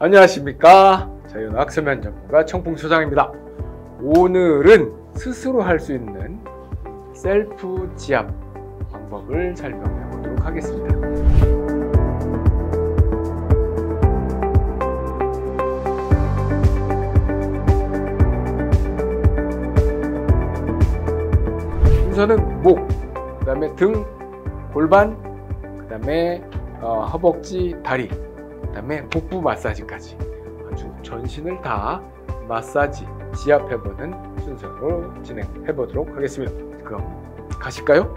안녕하십니까. 자연학 세면 전문가 청풍소장입니다. 오늘은 스스로 할 수 있는 셀프 지압 방법을 설명해 보도록 하겠습니다. 순서는 목, 그 다음에 등, 골반, 그 다음에 허벅지, 다리, 그 다음에 복부 마사지까지 아주 전신을 다 마사지, 지압해보는 순서로 진행해보도록 하겠습니다. 그럼 가실까요?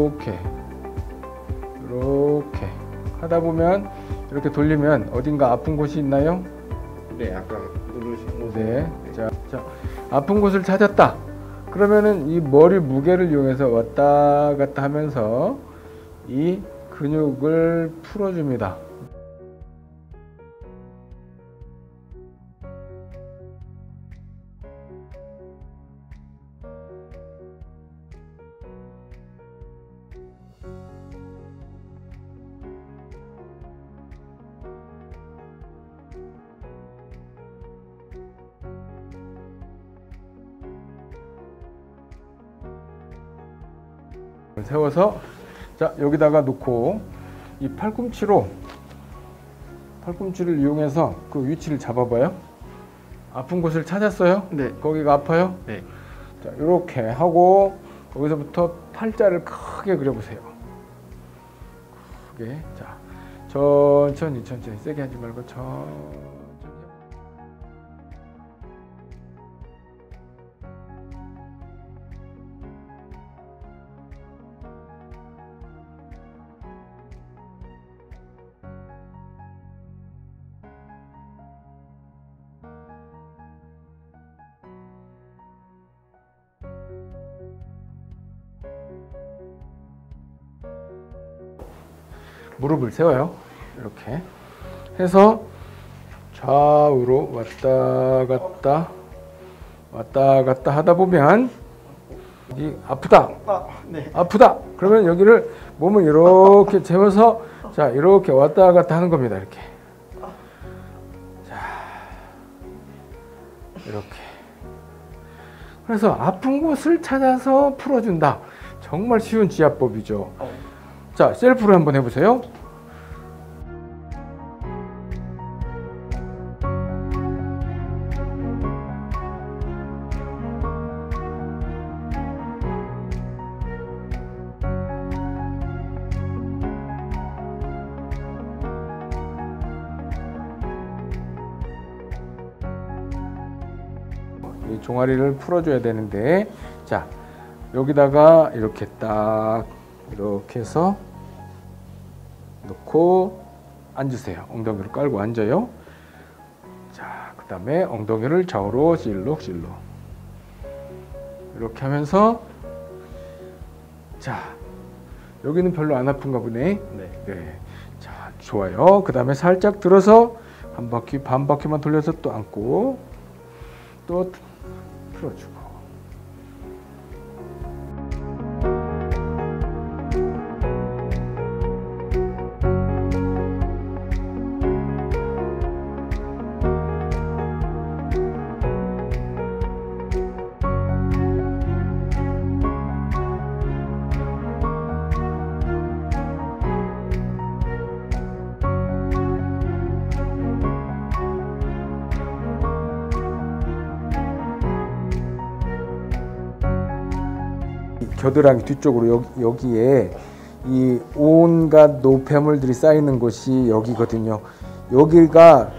이렇게 하다 보면 이렇게 돌리면 어딘가 아픈 곳이 있나요? 네, 아까 누르신 곳. 네. 자, 아픈 곳을 찾았다. 그러면은 이 머리 무게를 이용해서 왔다 갔다 하면서 이 근육을 풀어줍니다. 세워서 자 여기다가 놓고 이 팔꿈치를 이용해서 그 위치를 잡아봐요. 아픈 곳을 찾았어요? 네. 거기가 아파요? 네. 자 이렇게 하고 거기서부터 팔자를 크게 그려보세요. 크게. 자 천천히 세게 하지 말고 천천히. 무릎을 세워요. 이렇게 해서 좌우로 왔다 갔다 하다 보면 이 아프다. 네. 아프다. 그러면 여기를 몸을 이렇게 재워서 자 이렇게 왔다 갔다 하는 겁니다. 이렇게. 자 이렇게. 그래서 아픈 곳을 찾아서 풀어준다. 정말 쉬운 지압법이죠. 자, 셀프로 한번 해보세요. 이 종아리를 풀어줘야 되는데, 자, 여기다가 이렇게 딱 이렇게 해서 놓고 앉으세요. 엉덩이를 깔고 앉아요. 자, 그 다음에 엉덩이를 좌우로 실룩 이렇게 하면서 자, 여기는 별로 안 아픈가 보네. 네. 자, 좋아요. 그 다음에 살짝 들어서 한 바퀴 반 바퀴만 돌려서 또 앉고 또 풀어주고. 겨드랑이 뒤쪽으로 여기에 이 온갖 노폐물들이 쌓이는 곳이 여기거든요. 여기가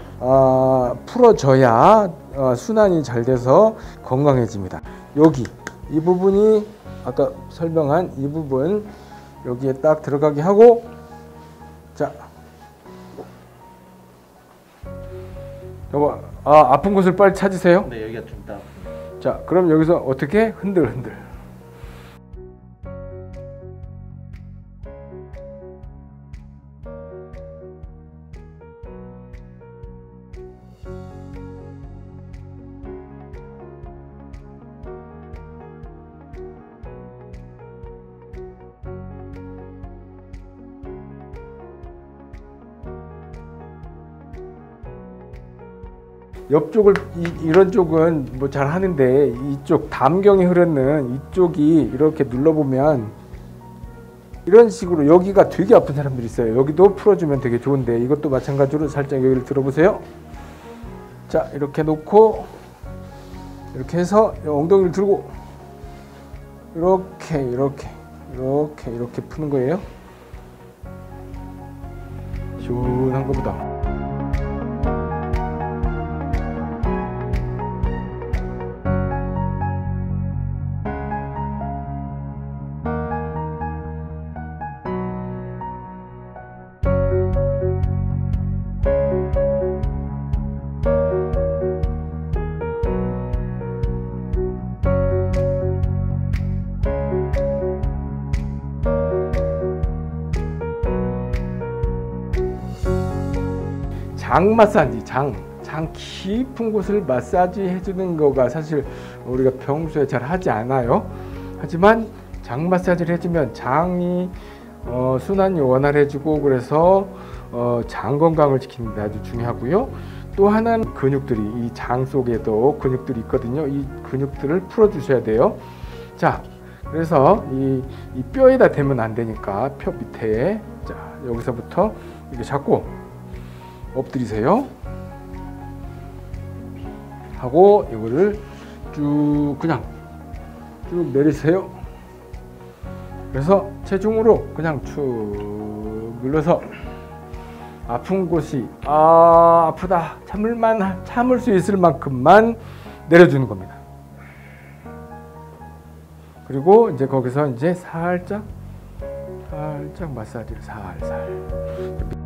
풀어져야 순환이 잘 돼서 건강해집니다. 여기 이 부분이 아까 설명한 이 부분 여기에 딱 들어가게 하고 자 여보 아픈 곳을 빨리 찾으세요. 네, 여기가 좀 딱. 자 그럼 여기서 어떻게 흔들 옆쪽을 이런 쪽은 뭐 잘 하는데 이쪽 담경이 흐르는 이쪽이 이렇게 눌러보면 이런 식으로 여기가 되게 아픈 사람들이 있어요. 여기도 풀어주면 되게 좋은데 이것도 마찬가지로 살짝 여기를 들어보세요. 자, 이렇게 놓고 이렇게 해서 엉덩이를 들고 이렇게 푸는 거예요. 시원한 것보다. 장 마사지, 장 깊은 곳을 마사지 해주는 거가 사실 우리가 평소에 잘 하지 않아요. 하지만 장 마사지를 해주면 장이 순환이 원활해지고 그래서 장 건강을 지키는 데 아주 중요하고요. 또 하나는 근육들이 이 장 속에도 근육들이 있거든요. 이 근육들을 풀어 주셔야 돼요. 자, 그래서 이 뼈에다 대면 안 되니까 뼈 밑에, 자, 여기서부터 이렇게 잡고 엎드리세요. 하고 이거를 그냥 쭉 내리세요. 그래서 체중으로 그냥 쭉 눌러서 아픈 곳이 아프다 참을 수 있을 만큼만 내려주는 겁니다. 그리고 이제 거기서 이제 살짝 마사지를 살살